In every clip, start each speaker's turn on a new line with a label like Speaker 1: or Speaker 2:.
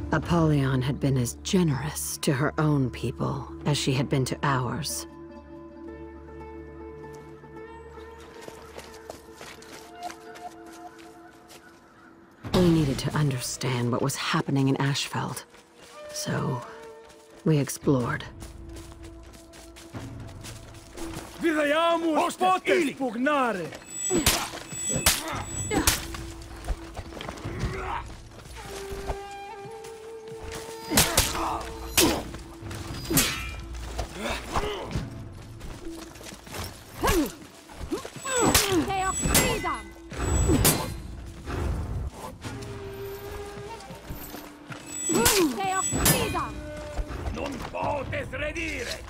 Speaker 1: Apollyon had been as generous to her own people as she had been to ours. We needed to understand what was happening in Ashfeld, so we explored.
Speaker 2: Vediamo poter spugnare! Non potes redire!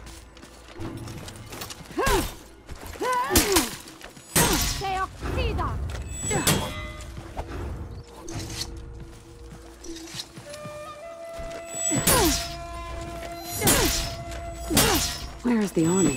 Speaker 1: Where is the army?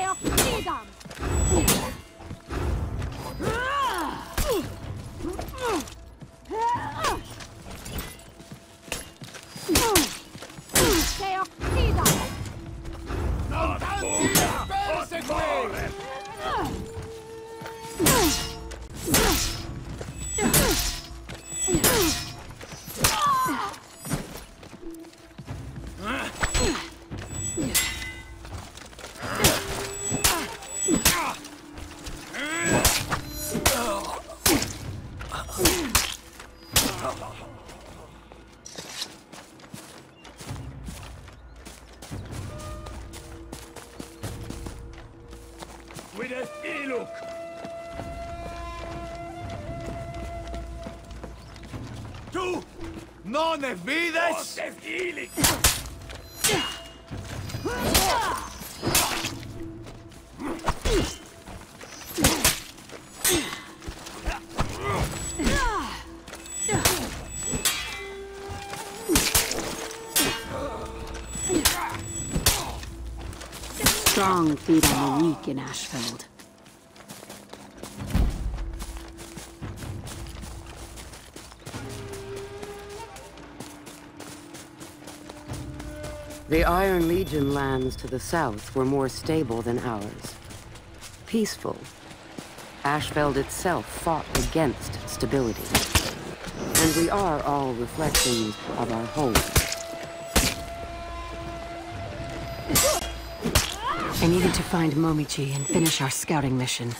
Speaker 3: Tu non ne vides?
Speaker 1: Strong feed on the weak in Ashfeld.
Speaker 4: The Iron Legion lands to the south were more stable than ours. Peaceful. Ashfeld itself fought against stability. And we are all reflections of our home.
Speaker 1: I needed to find Momichi and finish our scouting mission.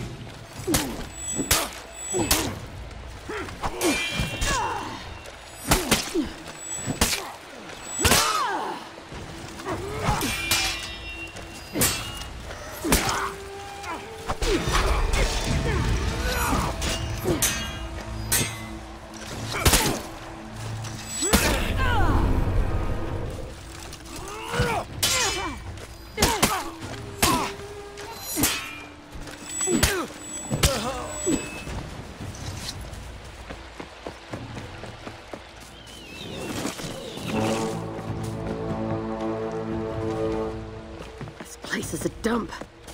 Speaker 1: This is a dump.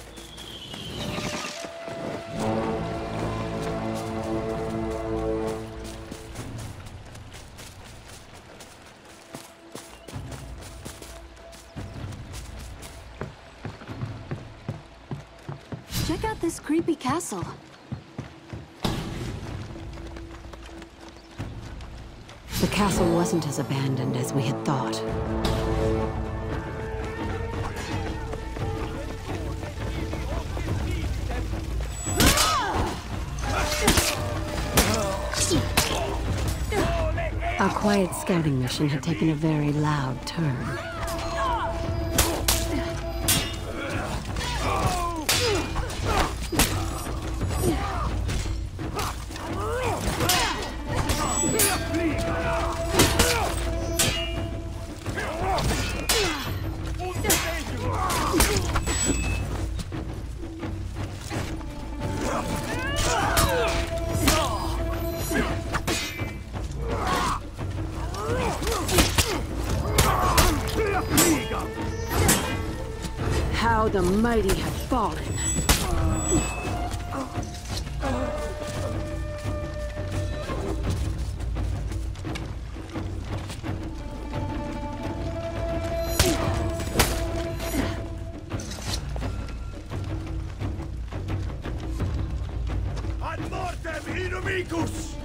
Speaker 5: Check out this creepy castle.
Speaker 1: The castle wasn't as abandoned as we had thought. Our quiet scouting mission had taken a very loud turn. How the mighty have fallen.
Speaker 3: Vicus!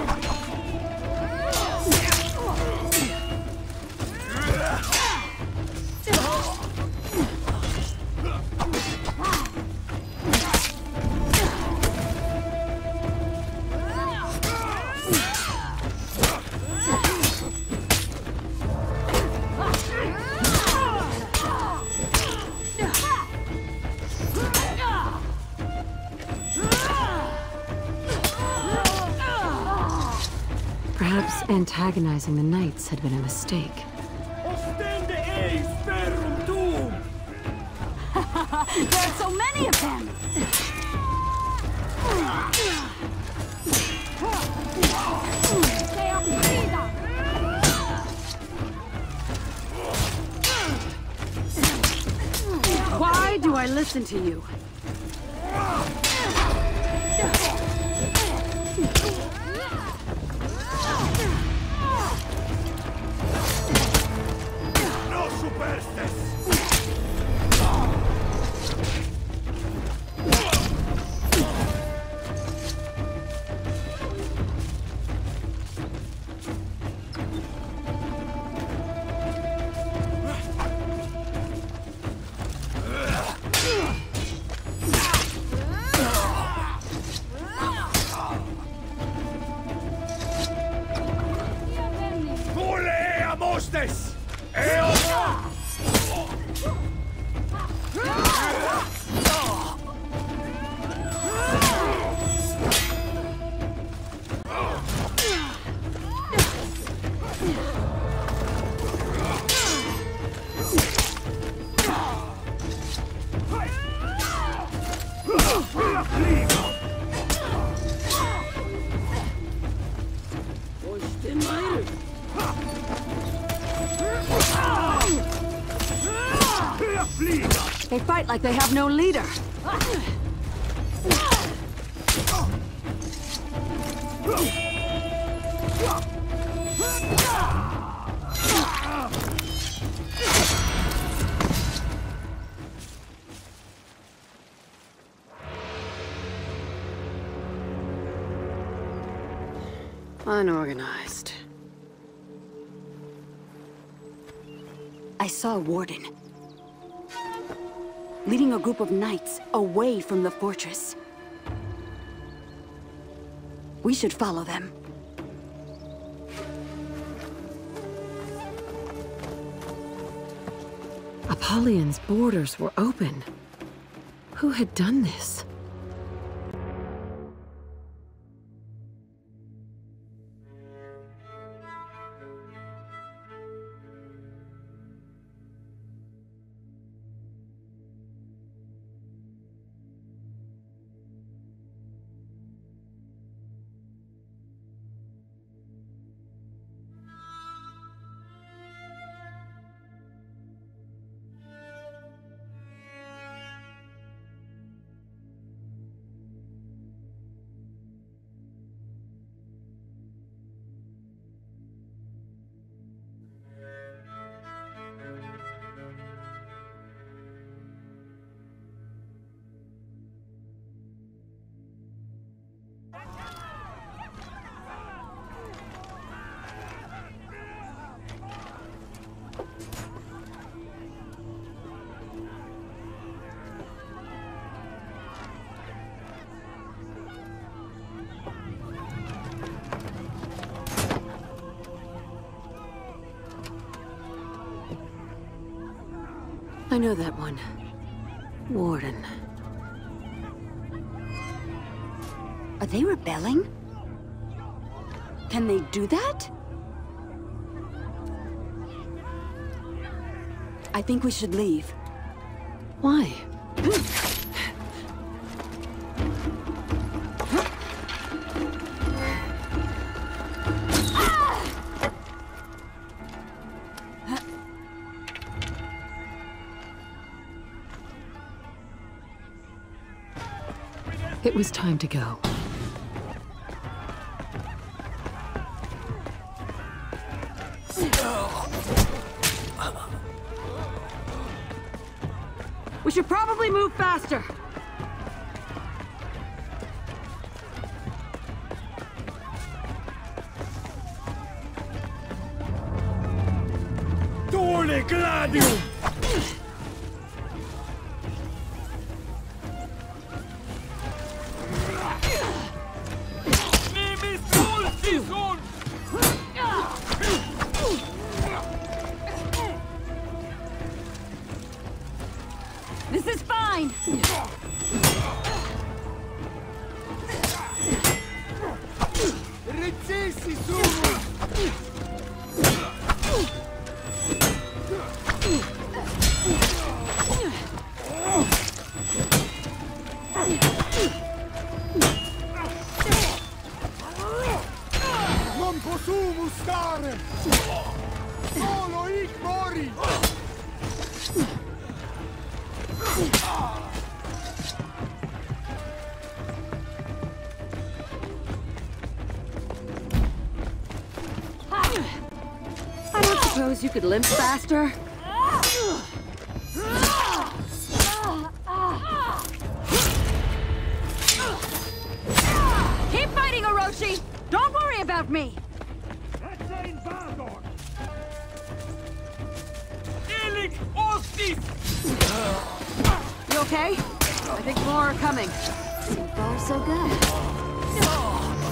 Speaker 1: Perhaps antagonizing the knights had been a mistake.
Speaker 2: Ostende eis ferrum tuum!
Speaker 5: There are so many of them!
Speaker 1: Why do I listen to you?
Speaker 3: No superstes! Tule amostes!
Speaker 1: They fight like they have no leader. Unorganized.
Speaker 5: I saw a warden, leading a group of knights away from the fortress. We should follow them.
Speaker 1: Apollyon's borders were open. Who had done this? I know that one. Warden.
Speaker 5: Are they rebelling? Can they do that? I think we should leave.
Speaker 1: Why? It was time to go. We should probably move faster.
Speaker 2: Dule gladium! Nemis multison!
Speaker 5: This is fine!
Speaker 2: Recessi sumus! Non possumus stare! Solo hic mori!
Speaker 5: I don't suppose you could limp faster? Keep fighting, Orochi! Don't worry about me!
Speaker 2: That's in Vanguard! Ilic ostis!
Speaker 5: You okay? I think more are coming. So far, so good.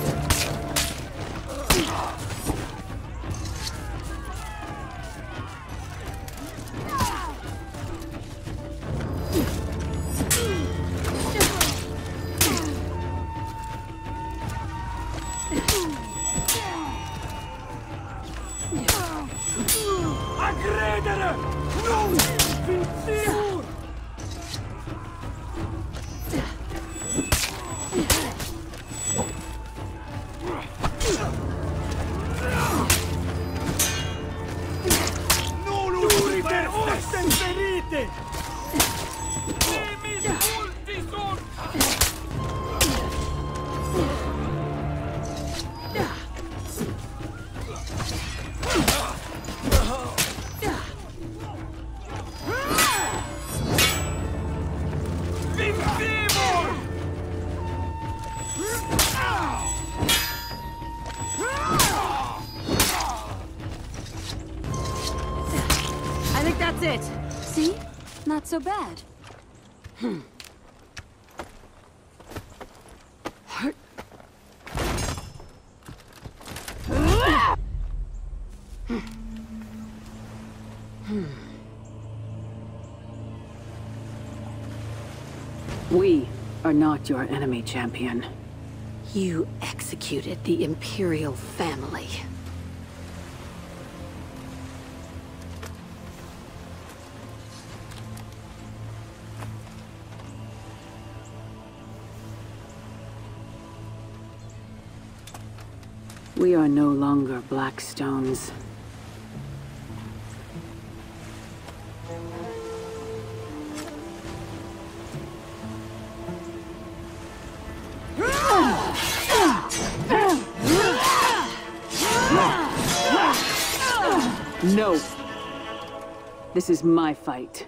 Speaker 2: Aggredere! Non vincimur! Nullus per ostem ferite! Nemis multison! Vincimur!
Speaker 5: I think that's it. See? Not so bad.
Speaker 6: We are not your enemy, champion.
Speaker 1: You executed the Imperial family.
Speaker 6: We are no longer Blackstones. No. This is my fight.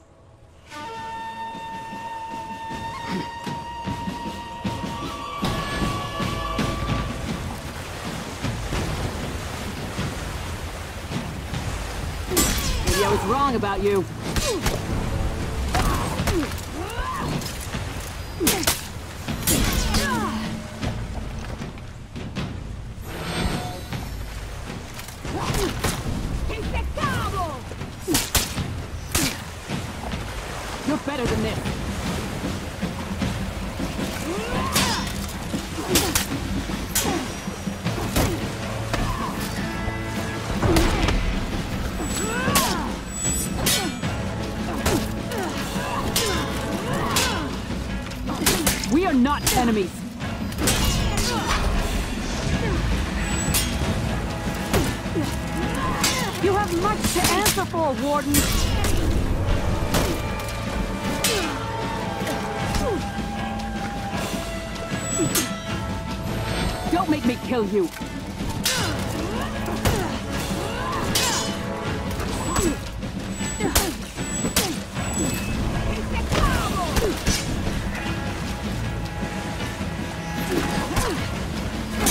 Speaker 6: Maybe I was wrong about you. You're better than this. We are not enemies. You have much to answer for, Wardens. Don't make me kill you.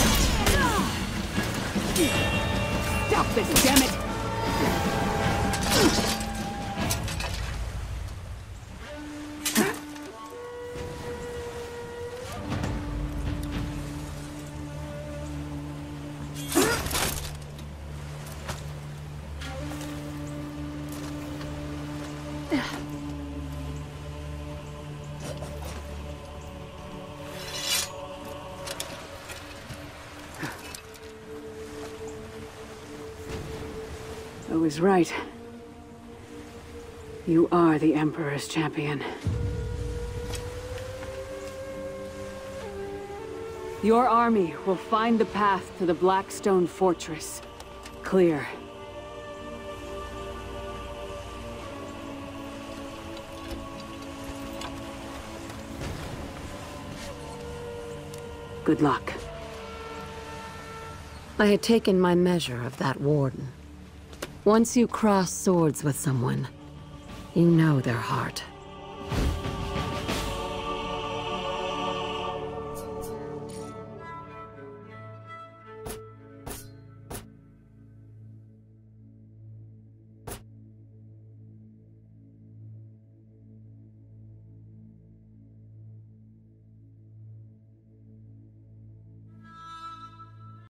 Speaker 6: Stop this, damn it! I was right. You are the Emperor's champion. Your army will find the path to the Blackstone Fortress. Clear. Good luck.
Speaker 1: I had taken my measure of that Warden. Once you cross swords with someone, you know their heart.